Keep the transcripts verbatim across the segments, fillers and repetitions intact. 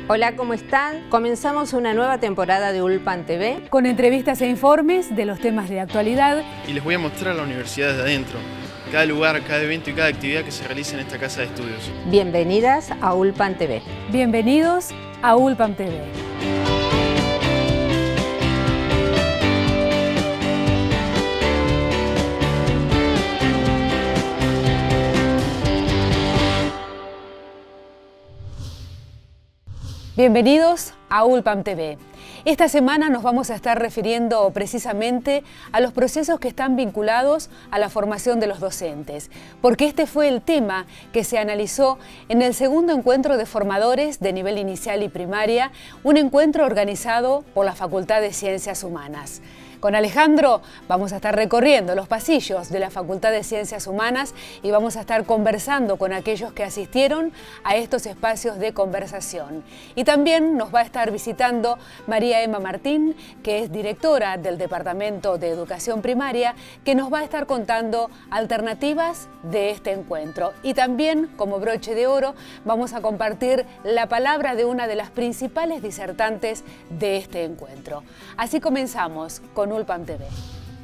Hola, ¿cómo están? Comenzamos una nueva temporada de Ulpan T V. Con entrevistas e informes de los temas de actualidad. Y les voy a mostrar la universidad desde adentro. Cada lugar, cada evento y cada actividad que se realiza en esta casa de estudios. Bienvenidas a Ulpan T V. Bienvenidos a Ulpan T V. Bienvenidos a Ulpan T V. Esta semana nos vamos a estar refiriendo precisamente a los procesos que están vinculados a la formación de los docentes, porque este fue el tema que se analizó en el segundo encuentro de formadores de nivel inicial y primaria, un encuentro organizado por la Facultad de Ciencias Humanas. Con Alejandro vamos a estar recorriendo los pasillos de la Facultad de Ciencias Humanas y vamos a estar conversando con aquellos que asistieron a estos espacios de conversación. Y también nos va a estar visitando María Emma Martín, que es directora del Departamento de Educación Primaria, que nos va a estar contando alternativas de este encuentro. Y también, como broche de oro, vamos a compartir la palabra de una de las principales disertantes de este encuentro. Así comenzamos con Ulpan T V.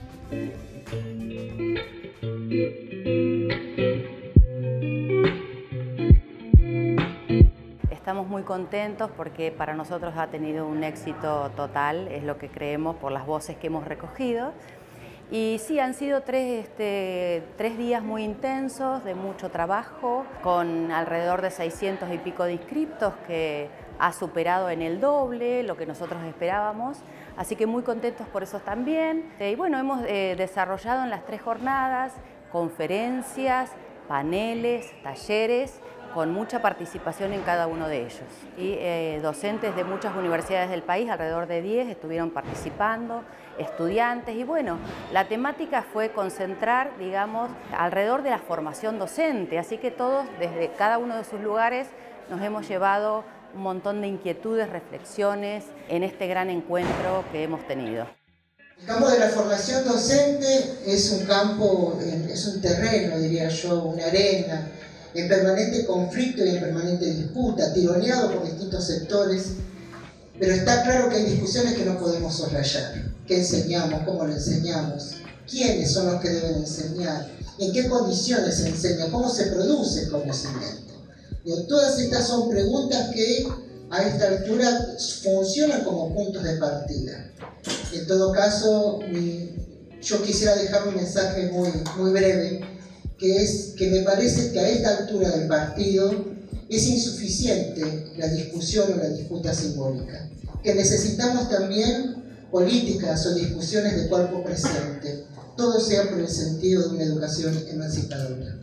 Estamos muy contentos porque para nosotros ha tenido un éxito total, es lo que creemos por las voces que hemos recogido. Y sí, han sido tres, este, tres días muy intensos, de mucho trabajo, con alrededor de seiscientos y pico de inscriptos, que ha superado en el doble lo que nosotros esperábamos. Así que muy contentos por eso también. Y bueno, hemos eh, desarrollado en las tres jornadas conferencias, paneles, talleres, con mucha participación en cada uno de ellos. Y eh, docentes de muchas universidades del país, alrededor de diez, estuvieron participando, estudiantes, y bueno, la temática fue concentrar, digamos, alrededor de la formación docente, así que todos, desde cada uno de sus lugares, nos hemos llevado un montón de inquietudes, reflexiones en este gran encuentro que hemos tenido. El campo de la formación docente es un campo, es un terreno, diría yo, una arena, en permanente conflicto y en permanente disputa, tironeado por distintos sectores, pero está claro que hay discusiones que no podemos soslayar. ¿Qué enseñamos? ¿Cómo lo enseñamos? ¿Quiénes son los que deben enseñar? ¿En qué condiciones se enseña? ¿Cómo se produce el conocimiento? Y todas estas son preguntas que a esta altura funcionan como puntos de partida. En todo caso, yo quisiera dejar un mensaje muy, muy breve, que es que me parece que a esta altura del partido es insuficiente la discusión o la disputa simbólica, que necesitamos también políticas o discusiones de cuerpo presente, todo sea por el sentido de una educación emancipadora.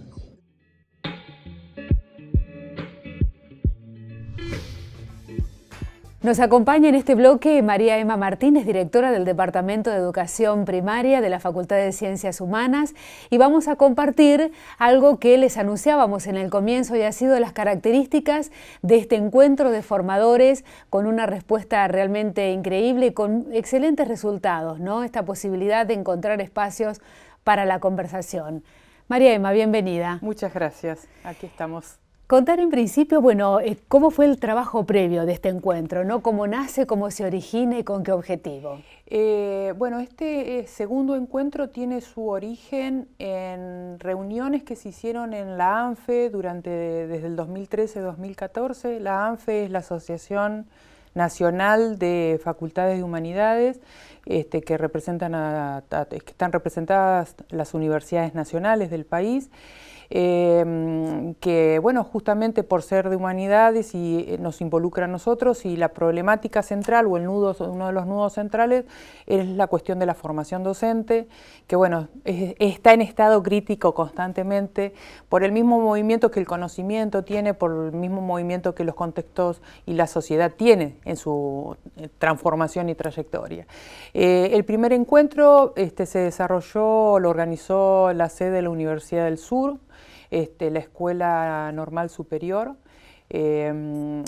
Nos acompaña en este bloque María Emma Martínez, directora del Departamento de Educación Primaria de la Facultad de Ciencias Humanas, y vamos a compartir algo que les anunciábamos en el comienzo y ha sido las características de este encuentro de formadores con una respuesta realmente increíble y con excelentes resultados, ¿no? Esta posibilidad de encontrar espacios para la conversación. María Emma, bienvenida. Muchas gracias, aquí estamos. Contar en principio, bueno, cómo fue el trabajo previo de este encuentro, ¿no? ¿Cómo nace, cómo se origina y con qué objetivo? Eh, bueno, este eh, segundo encuentro tiene su origen en reuniones que se hicieron en la ANFE durante, desde el dos mil trece a dos mil catorce. La ANFE es la Asociación Nacional de Facultades de Humanidades, este, que, representan a, a, que están representadas las universidades nacionales del país. Eh, que bueno, justamente por ser de humanidades y eh, nos involucra a nosotros, y la problemática central o el nudo, uno de los nudos centrales es la cuestión de la formación docente, que bueno, es, está en estado crítico constantemente por el mismo movimiento que el conocimiento tiene, por el mismo movimiento que los contextos y la sociedad tiene en su eh, transformación y trayectoria. Eh, el primer encuentro este, se desarrolló, lo organizó la sede de la Universidad del Sur, Este, la Escuela Normal Superior, eh,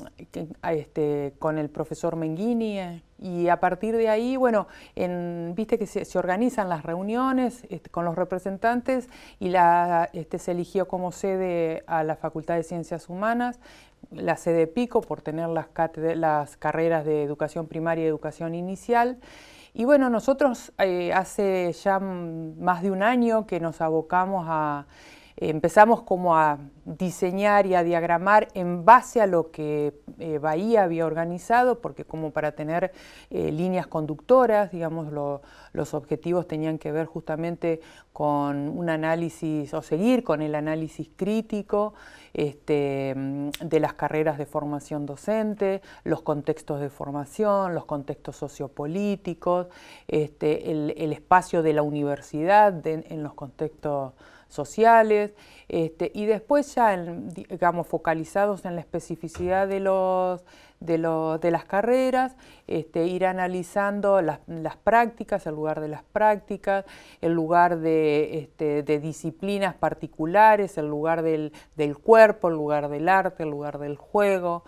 este, con el profesor Menghini, eh, y a partir de ahí, bueno, en, viste que se, se organizan las reuniones este, con los representantes y la, este, se eligió como sede a la Facultad de Ciencias Humanas, la sede Pico por tener las, las carreras de educación primaria y educación inicial. Y bueno, nosotros eh, hace ya más de un año que nos abocamos a, eh, empezamos como a diseñar y a diagramar en base a lo que eh, Bahía había organizado, porque como para tener eh, líneas conductoras, digamos, lo, los objetivos tenían que ver justamente con un análisis, o seguir con el análisis crítico este, de las carreras de formación docente, los contextos de formación, los contextos sociopolíticos, este, el, el espacio de la universidad de, en los contextos sociales, este, y después ya, en, digamos, focalizados en la especificidad de, los, de, los, de las carreras, este, ir analizando las, las prácticas, el lugar de las prácticas, el lugar de, este, de disciplinas particulares, el lugar del, del cuerpo, el lugar del arte, el lugar del juego,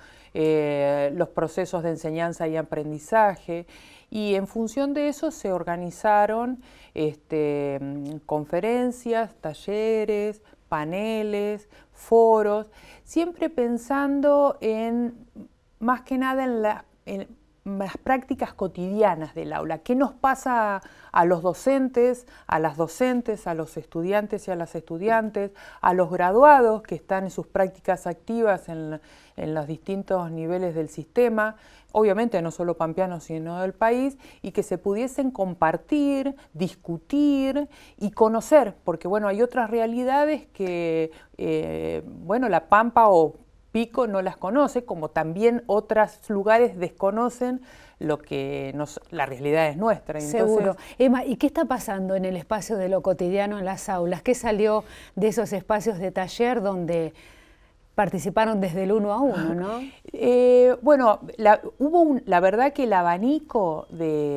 eh, los procesos de enseñanza y aprendizaje. Y en función de eso se organizaron este, conferencias, talleres, paneles, foros, siempre pensando en, más que nada en, la, en las prácticas cotidianas del aula. ¿Qué nos pasa a los docentes, a las docentes, a los estudiantes y a las estudiantes, a los graduados que están en sus prácticas activas en, en los distintos niveles del sistema? Obviamente no solo pampeanos, sino del país, y que se pudiesen compartir, discutir y conocer, porque bueno, hay otras realidades que, eh, bueno, La Pampa o Pico no las conoce, como también otros lugares desconocen lo que nos, la realidad es nuestra. Entonces, seguro. Emma, ¿y qué está pasando en el espacio de lo cotidiano en las aulas? ¿Qué salió de esos espacios de taller donde participaron desde el uno a uno, ¿no? Eh, bueno, la, hubo un, la verdad que el abanico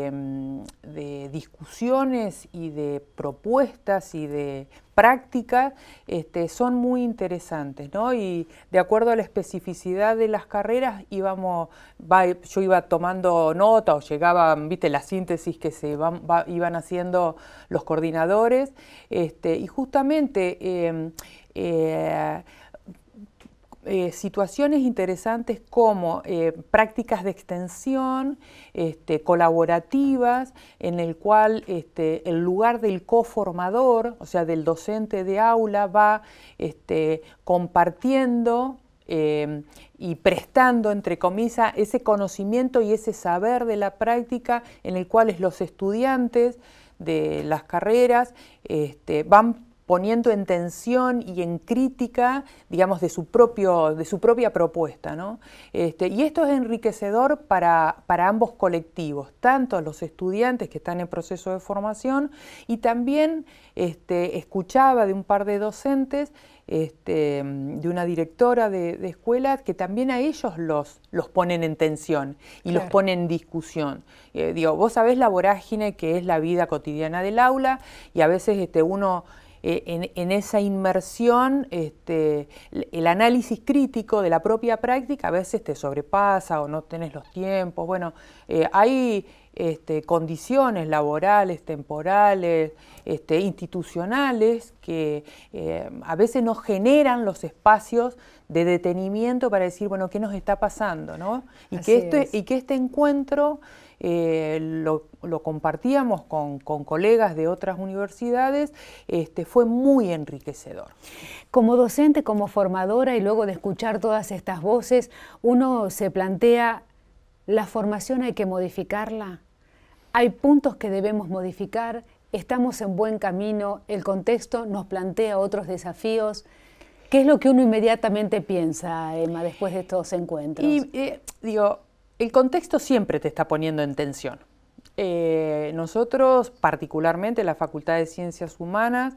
de, de discusiones y de propuestas y de prácticas este, son muy interesantes, ¿no? Y de acuerdo a la especificidad de las carreras íbamos, va, yo iba tomando nota o llegaba, viste, la síntesis que se van, va, iban haciendo los coordinadores, este, y justamente eh, eh, Eh, situaciones interesantes como eh, prácticas de extensión este, colaborativas, en el cual este, el lugar del coformador, o sea, del docente de aula, va este, compartiendo eh, y prestando, entre comillas, ese conocimiento y ese saber de la práctica, en el cual los estudiantes de las carreras este, van poniendo en tensión y en crítica, digamos, de su, propio, de su propia propuesta, ¿no? Este, y esto es enriquecedor para, para ambos colectivos, tanto los estudiantes que están en proceso de formación, y también este, escuchaba de un par de docentes, este, de una directora de, de escuela, que también a ellos los, los ponen en tensión y claro, los ponen en discusión. Eh, digo, vos sabés la vorágine que es la vida cotidiana del aula, y a veces este, uno... Eh, en, en esa inmersión, este, el análisis crítico de la propia práctica a veces te sobrepasa o no tenés los tiempos. Bueno, eh, hay este, condiciones laborales, temporales, este, institucionales que eh, a veces nos generan los espacios de detenimiento para decir, bueno, ¿qué nos está pasando, ¿no? Y, que este, y que este encuentro eh, lo, lo compartíamos con, con colegas de otras universidades, este, fue muy enriquecedor. Como docente, como formadora, y luego de escuchar todas estas voces, uno se plantea, ¿la formación hay que modificarla? ¿Hay puntos que debemos modificar? ¿Estamos en buen camino? ¿El contexto nos plantea otros desafíos? ¿Qué es lo que uno inmediatamente piensa, Emma, después de estos encuentros? Y, eh, digo, el contexto siempre te está poniendo en tensión. Eh, nosotros, particularmente la Facultad de Ciencias Humanas,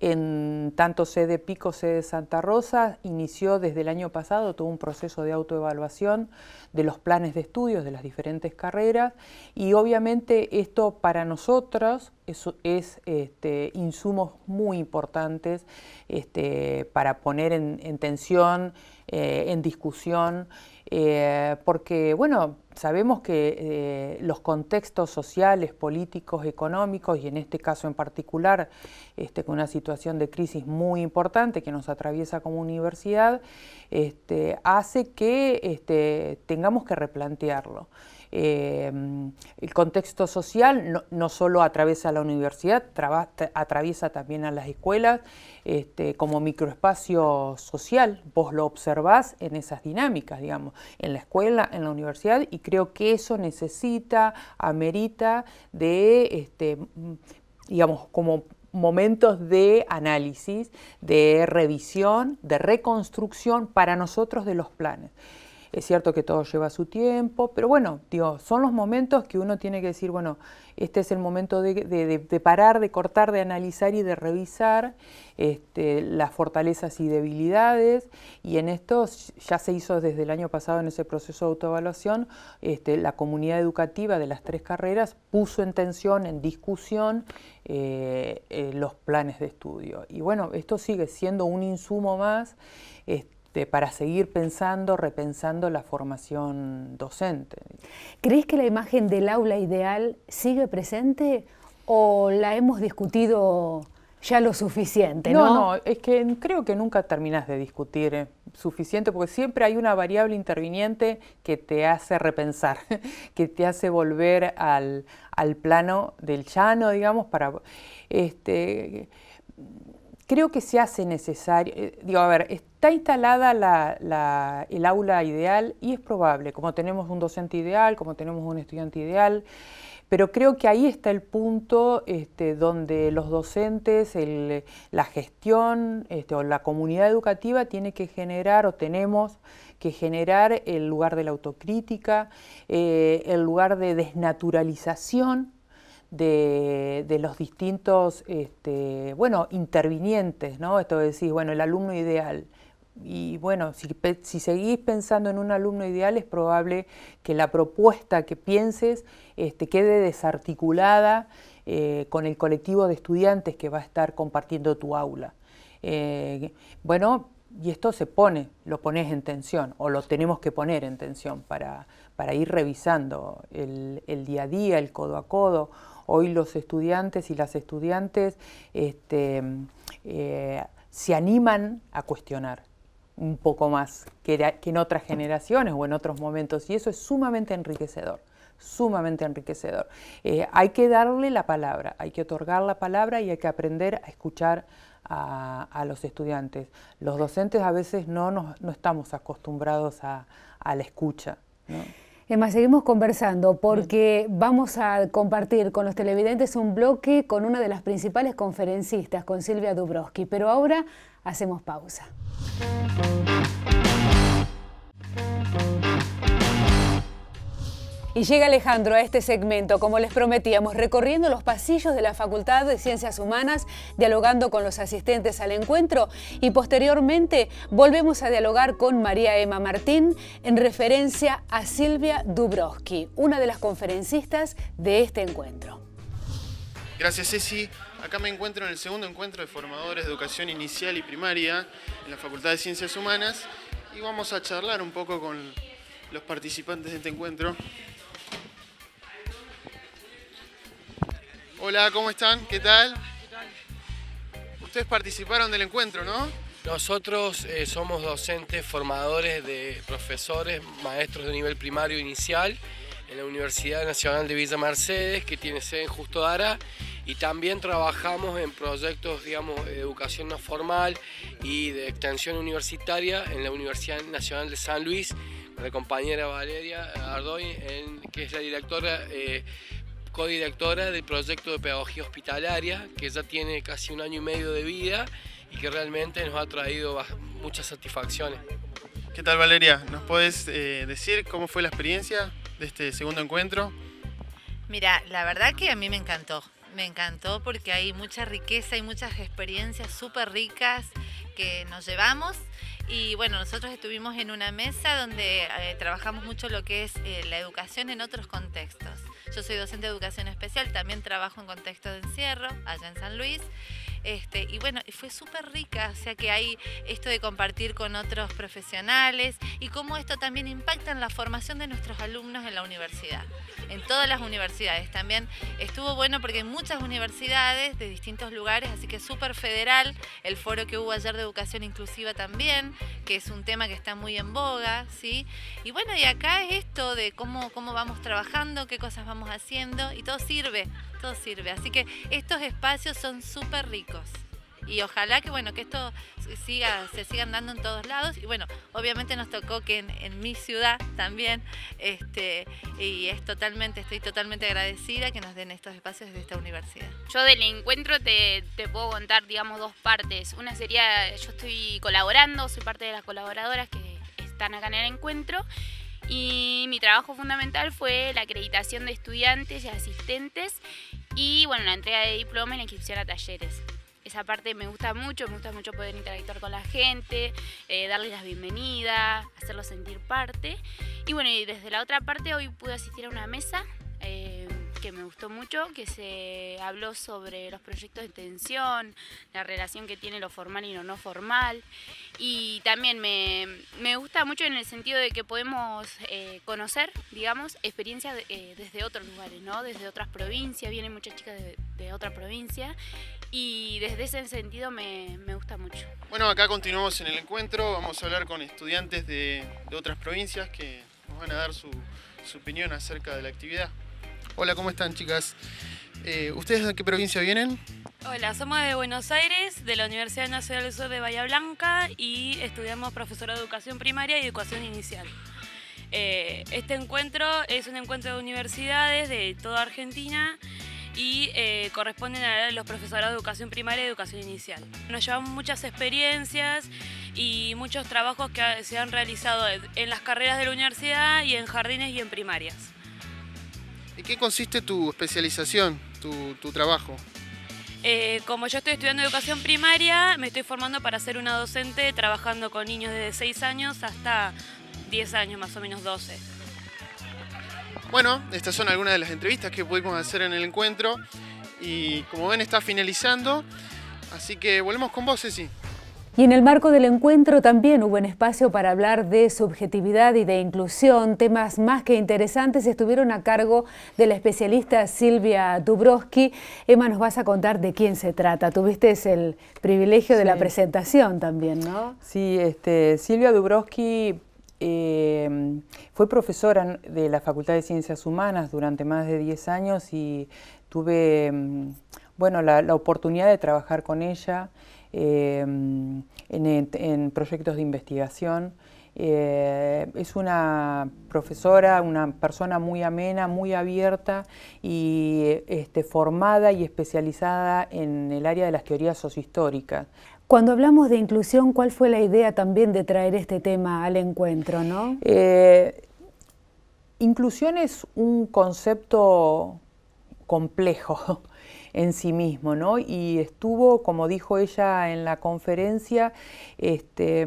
en tanto sede Pico, sede Santa Rosa, inició desde el año pasado todo un proceso de autoevaluación de los planes de estudios de las diferentes carreras, y obviamente esto para nosotros es, es este, insumos muy importantes este, para poner en, en tensión eh, en discusión, eh, porque, bueno, sabemos que eh, los contextos sociales, políticos, económicos, y en este caso en particular, este, con una situación de crisis muy importante que nos atraviesa como universidad, este, hace que este, tengamos que replantearlo. Eh, el contexto social no, no solo atraviesa la universidad, traba, atraviesa también a las escuelas este, como microespacio social. Vos lo observás en esas dinámicas, digamos, en la escuela, en la universidad, y creo que eso necesita, amerita de, este, digamos, como momentos de análisis, de revisión, de reconstrucción para nosotros de los planes. Es cierto que todo lleva su tiempo, pero bueno, digo, son los momentos que uno tiene que decir, bueno, este es el momento de, de, de parar, de cortar, de analizar y de revisar este, las fortalezas y debilidades, y en esto ya se hizo desde el año pasado en ese proceso de autoevaluación, este, la comunidad educativa de las tres carreras puso en tensión, en discusión, eh, eh, los planes de estudio. Y bueno, esto sigue siendo un insumo más, este, para seguir pensando, repensando la formación docente. ¿Crees que la imagen del aula ideal sigue presente o la hemos discutido ya lo suficiente? No, no, no, es que creo que nunca terminás de discutir eh, suficiente, porque siempre hay una variable interviniente que te hace repensar, que te hace volver al, al plano del llano, digamos, para... Este, creo que se hace necesario, eh, digo, a ver, está instalada la, la, el aula ideal y es probable, como tenemos un docente ideal, como tenemos un estudiante ideal, pero creo que ahí está el punto este, donde los docentes, el, la gestión este, o la comunidad educativa tiene que generar o tenemos que generar el lugar de la autocrítica, eh, el lugar de desnaturalización De, de los distintos, este, bueno, intervinientes, ¿no? Esto de decir, bueno, el alumno ideal. Y bueno, si, si seguís pensando en un alumno ideal, es probable que la propuesta que pienses este, quede desarticulada eh, con el colectivo de estudiantes que va a estar compartiendo tu aula. Eh, bueno, y esto se pone, lo pones en tensión, o lo tenemos que poner en tensión para, para ir revisando el, el día a día, el codo a codo. Hoy los estudiantes y las estudiantes este, eh, se animan a cuestionar un poco más que, que en otras generaciones o en otros momentos, y eso es sumamente enriquecedor, sumamente enriquecedor. Eh, hay que darle la palabra, hay que otorgar la palabra y hay que aprender a escuchar a, a los estudiantes. Los docentes a veces no, nos, no estamos acostumbrados a, a la escucha, ¿no? Emma, seguimos conversando porque vamos a compartir con los televidentes un bloque con una de las principales conferencistas, con Silvia Dubrovsky, pero ahora hacemos pausa. Y llega Alejandro a este segmento, como les prometíamos, recorriendo los pasillos de la Facultad de Ciencias Humanas, dialogando con los asistentes al encuentro, y posteriormente volvemos a dialogar con María Emma Martín en referencia a Silvia Dubrovsky, una de las conferencistas de este encuentro. Gracias, Ceci. Acá me encuentro en el segundo encuentro de formadores de educación inicial y primaria en la Facultad de Ciencias Humanas y vamos a charlar un poco con los participantes de este encuentro. Hola, ¿cómo están? ¿Qué tal? Ustedes participaron del encuentro, ¿no? Nosotros eh, somos docentes, formadores de profesores, maestros de nivel primario inicial en la Universidad Nacional de Villa Mercedes, que tiene sede en Justo Dara, y también trabajamos en proyectos, digamos, de educación no formal y de extensión universitaria en la Universidad Nacional de San Luis, con la compañera Valeria Ardoy, en, que es la directora eh, codirectora del proyecto de pedagogía hospitalaria, que ya tiene casi un año y medio de vida y que realmente nos ha traído muchas satisfacciones. ¿Qué tal, Valeria? ¿Nos podés eh, decir cómo fue la experiencia de este segundo encuentro? Mira, la verdad que a mí me encantó. Me encantó porque hay mucha riqueza y muchas experiencias súper ricas que nos llevamos. Y bueno, nosotros estuvimos en una mesa donde eh, trabajamos mucho lo que es eh, la educación en otros contextos. Yo soy docente de educación especial, también trabajo en contexto de encierro, allá en San Luis. Este, y bueno, fue súper rica, o sea que hay esto de compartir con otros profesionales y cómo esto también impacta en la formación de nuestros alumnos en la universidad, en todas las universidades. También estuvo bueno porque hay muchas universidades de distintos lugares, así que súper federal, el foro que hubo ayer de educación inclusiva también, que es un tema que está muy en boga, ¿sí? Y bueno, y acá es esto de cómo, cómo vamos trabajando, qué cosas vamos haciendo, y todo sirve, todo sirve. Así que estos espacios son súper ricos. Y ojalá que bueno que esto siga, se sigan dando en todos lados. Y bueno, obviamente nos tocó que en, en mi ciudad también, este, y es totalmente, estoy totalmente agradecida que nos den estos espacios desde esta universidad. Yo del encuentro te, te puedo contar, digamos, dos partes. Una sería, yo estoy colaborando, soy parte de las colaboradoras que están acá en el encuentro. Y mi trabajo fundamental fue la acreditación de estudiantes y asistentes y bueno, la entrega de diploma y la inscripción a talleres. Esa parte me gusta mucho, me gusta mucho poder interactuar con la gente, eh, darles la bienvenida, hacerlos sentir parte. Y bueno, y desde la otra parte hoy pude asistir a una mesa eh, que me gustó mucho, que se habló sobre los proyectos de extensión, la relación que tiene lo formal y lo no formal. Y también me, me gusta mucho en el sentido de que podemos eh, conocer, digamos, experiencias de, eh, desde otros lugares, ¿no? Desde otras provincias, vienen muchas chicas de, de otra provincia. Y desde ese sentido me, me gusta mucho. Bueno, acá continuamos en el encuentro, vamos a hablar con estudiantes de, de otras provincias que nos van a dar su, su opinión acerca de la actividad. Hola, ¿cómo están, chicas? Eh, ¿Ustedes de qué provincia vienen? Hola, somos de Buenos Aires, de la Universidad Nacional del Sur de Bahía Blanca y estudiamos profesorado de educación primaria y educación inicial. Eh, este encuentro es un encuentro de universidades de toda Argentina y eh, corresponden a los profesorados de educación primaria y educación inicial. Nos llevamos muchas experiencias y muchos trabajos que se han realizado en las carreras de la universidad y en jardines y en primarias. ¿En qué consiste tu especialización, tu, tu trabajo? Eh, como yo estoy estudiando educación primaria, me estoy formando para ser una docente trabajando con niños desde seis años hasta diez años, más o menos doce. Bueno, estas son algunas de las entrevistas que pudimos hacer en el encuentro y como ven está finalizando, así que volvemos con vos, Ceci. Y en el marco del encuentro también hubo un espacio para hablar de subjetividad y de inclusión. Temas más que interesantes estuvieron a cargo de la especialista Silvia Dubrovsky. Emma, nos vas a contar de quién se trata. Tuviste el privilegio de sí. la presentación también, ¿no? Sí, este, Silvia Dubrovsky eh, fue profesora de la Facultad de Ciencias Humanas durante más de diez años y tuve bueno, la, la oportunidad de trabajar con ella. Eh, en, en proyectos de investigación. Eh, es una profesora, una persona muy amena, muy abierta y este, formada y especializada en el área de las teorías sociohistóricas. Cuando hablamos de inclusión, ¿cuál fue la idea también de traer este tema al encuentro, no? Eh, inclusión es un concepto complejo en sí mismo, ¿no? Y estuvo, como dijo ella en la conferencia, este,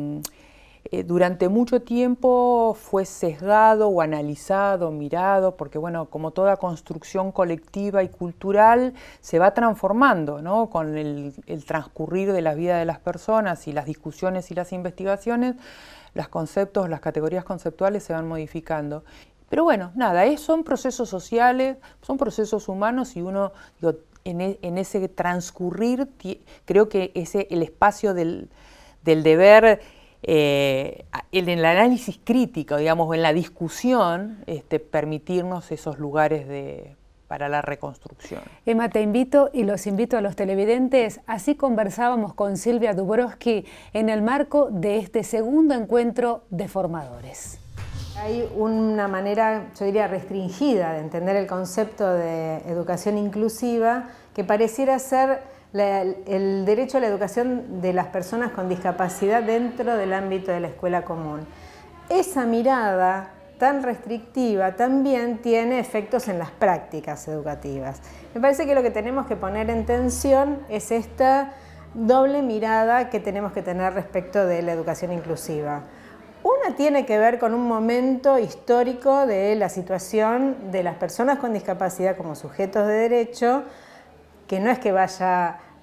eh, durante mucho tiempo fue sesgado o analizado, mirado, porque bueno, como toda construcción colectiva y cultural se va transformando, ¿no? Con el, el transcurrir de la vida de las personas y las discusiones y las investigaciones, los conceptos, las categorías conceptuales se van modificando. Pero bueno, nada, es, son procesos sociales, son procesos humanos y uno, digo, en, e, en ese transcurrir, creo que ese el espacio del, del deber, eh, en el análisis crítico, digamos, en la discusión, este, permitirnos esos lugares de, para la reconstrucción. Emma, te invito y los invito a los televidentes, así conversábamos con Silvia Dubrovsky en el marco de este segundo encuentro de formadores. Hay una manera, yo diría, restringida de entender el concepto de educación inclusiva que pareciera ser la, el derecho a la educación de las personas con discapacidad dentro del ámbito de la escuela común. Esa mirada tan restrictiva también tiene efectos en las prácticas educativas. Me parece que lo que tenemos que poner en tensión es esta doble mirada que tenemos que tener respecto de la educación inclusiva. Una tiene que ver con un momento histórico de la situación de las personas con discapacidad como sujetos de derecho, que no es que vaya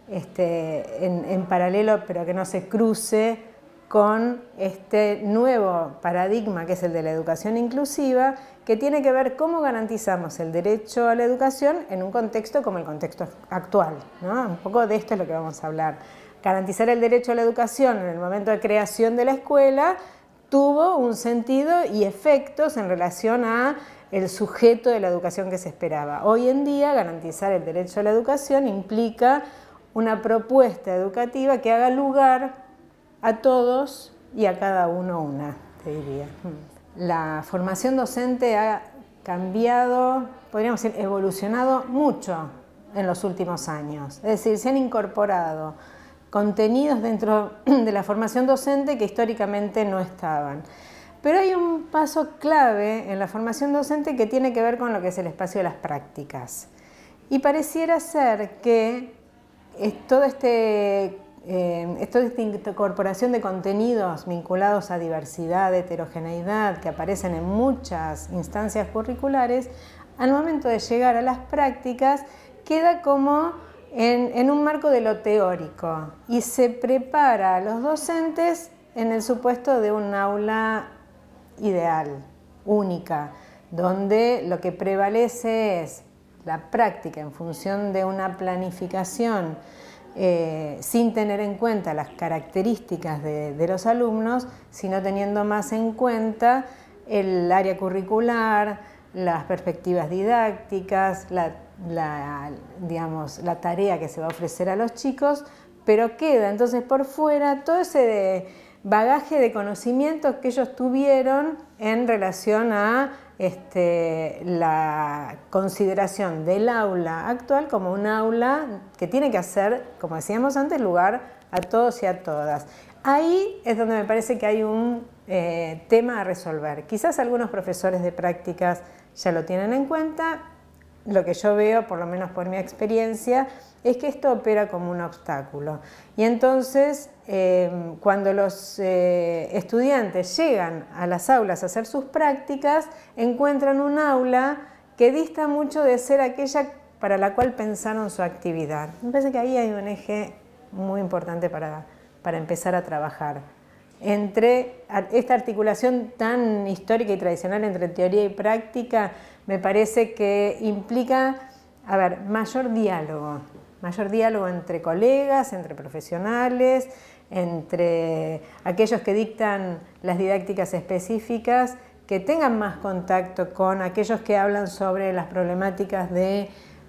este, en, en paralelo, pero que no se cruce con este nuevo paradigma que es el de la educación inclusiva, que tiene que ver cómo garantizamos el derecho a la educación en un contexto como el contexto actual, ¿no? Un poco de esto es lo que vamos a hablar. Garantizar el derecho a la educación en el momento de creación de la escuela tuvo un sentido y efectos en relación a el sujeto de la educación que se esperaba. Hoy en día, garantizar el derecho a la educación implica una propuesta educativa que haga lugar a todos y a cada uno una, te diría. La formación docente ha cambiado, podríamos decir, evolucionado mucho en los últimos años. Es decir, se han incorporado contenidos dentro de la formación docente que históricamente no estaban. Pero hay un paso clave en la formación docente que tiene que ver con lo que es el espacio de las prácticas. Y pareciera ser que es todo este, eh, toda esta incorporación de contenidos vinculados a diversidad, heterogeneidad, que aparecen en muchas instancias curriculares, al momento de llegar a las prácticas queda como en, en un marco de lo teórico y se prepara a los docentes en el supuesto de un aula ideal, única, donde lo que prevalece es la práctica en función de una planificación eh, sin tener en cuenta las características de, de los alumnos, sino teniendo más en cuenta el área curricular, las perspectivas didácticas, la, la, digamos, la tarea que se va a ofrecer a los chicos, pero queda entonces por fuera todo ese de, bagaje de conocimientos que ellos tuvieron en relación a este, la consideración del aula actual como un aula que tiene que hacer, como decíamos antes, lugar a todos y a todas. Ahí es donde me parece que hay un eh, tema a resolver. Quizás algunos profesores de prácticas ya lo tienen en cuenta. Lo que yo veo, por lo menos por mi experiencia, es que esto opera como un obstáculo. Y entonces, eh, cuando los eh, estudiantes llegan a las aulas a hacer sus prácticas, encuentran un aula que dista mucho de ser aquella para la cual pensaron su actividad. Me parece que ahí hay un eje muy importante para, para empezar a trabajar. Entre esta articulación tan histórica y tradicional entre teoría y práctica, me parece que implica, a ver, mayor diálogo, mayor diálogo entre colegas, entre profesionales, entre aquellos que dictan las didácticas específicas, que tengan más contacto con aquellos que hablan sobre las problemáticas de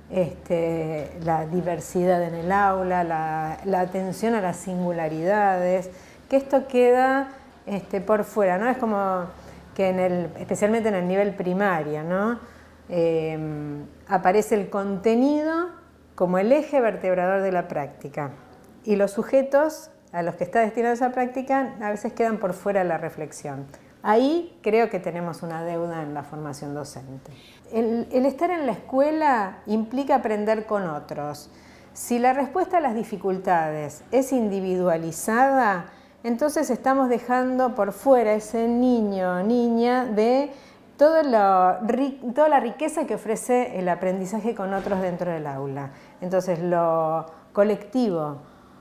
este, la diversidad en el aula, la, la atención a las singularidades, que esto queda este, por fuera, ¿no? Es como que en el, especialmente en el nivel primario, ¿no? Eh, aparece el contenido como el eje vertebrador de la práctica y los sujetos a los que está destinada esa práctica a veces quedan por fuera de la reflexión. Ahí creo que tenemos una deuda en la formación docente. El, el estar en la escuela implica aprender con otros. Si la respuesta a las dificultades es individualizada, entonces estamos dejando por fuera ese niño o niña de todo lo, toda la riqueza que ofrece el aprendizaje con otros dentro del aula. Entonces lo colectivo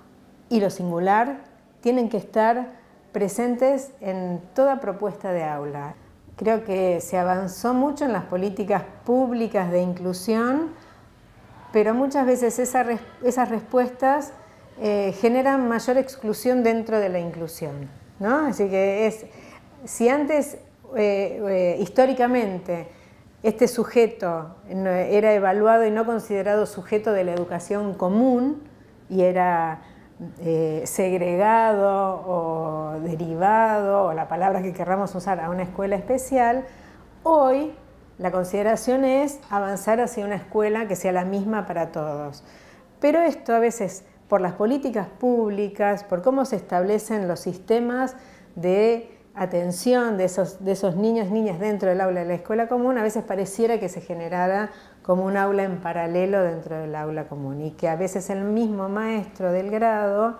y lo singular tienen que estar presentes en toda propuesta de aula. Creo que se avanzó mucho en las políticas públicas de inclusión, pero muchas veces esa, esas respuestas eh, generan mayor exclusión dentro de la inclusión, ¿no? Así que es, si antes eh, eh, históricamente este sujeto era evaluado y no considerado sujeto de la educación común y era eh, segregado o derivado, o la palabra que querramos usar, a una escuela especial, hoy la consideración es avanzar hacia una escuela que sea la misma para todos. Pero esto a veces, por las políticas públicas, por cómo se establecen los sistemas de atención de esos, de esos niños y niñas dentro del aula de la escuela común, a veces pareciera que se generara como un aula en paralelo dentro del aula común y que a veces el mismo maestro del grado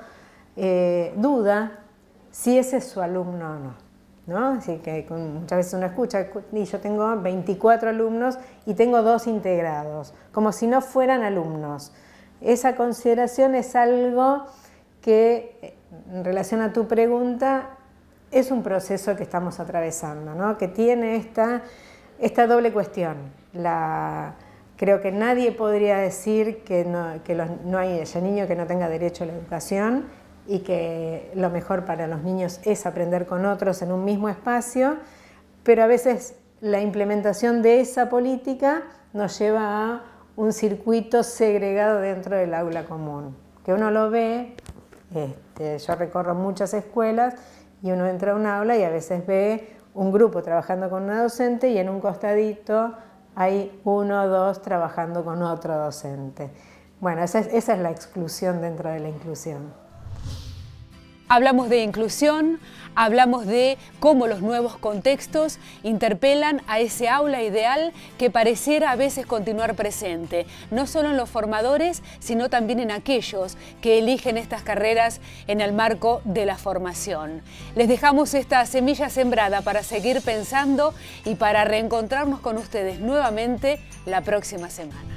eh, duda si ese es su alumno o no. ¿No? Así que muchas veces uno escucha, y yo tengo veinticuatro alumnos y tengo dos integrados, como si no fueran alumnos. esa consideración es algo que, en relación a tu pregunta, es un proceso que estamos atravesando, ¿no? Que tiene esta, esta doble cuestión. La, creo que nadie podría decir que, no, que los, no hay haya niño que no tenga derecho a la educación y que lo mejor para los niños es aprender con otros en un mismo espacio, pero a veces la implementación de esa política nos lleva a un circuito segregado dentro del aula común, que uno lo ve, este, yo recorro muchas escuelas y uno entra a un aula y a veces ve un grupo trabajando con una docente y en un costadito hay uno o dos trabajando con otro docente. Bueno, esa es, esa es la exclusión dentro de la inclusión. Hablamos de inclusión, hablamos de cómo los nuevos contextos interpelan a ese aula ideal que pareciera a veces continuar presente, no solo en los formadores, sino también en aquellos que eligen estas carreras en el marco de la formación. Les dejamos esta semilla sembrada para seguir pensando y para reencontrarnos con ustedes nuevamente la próxima semana.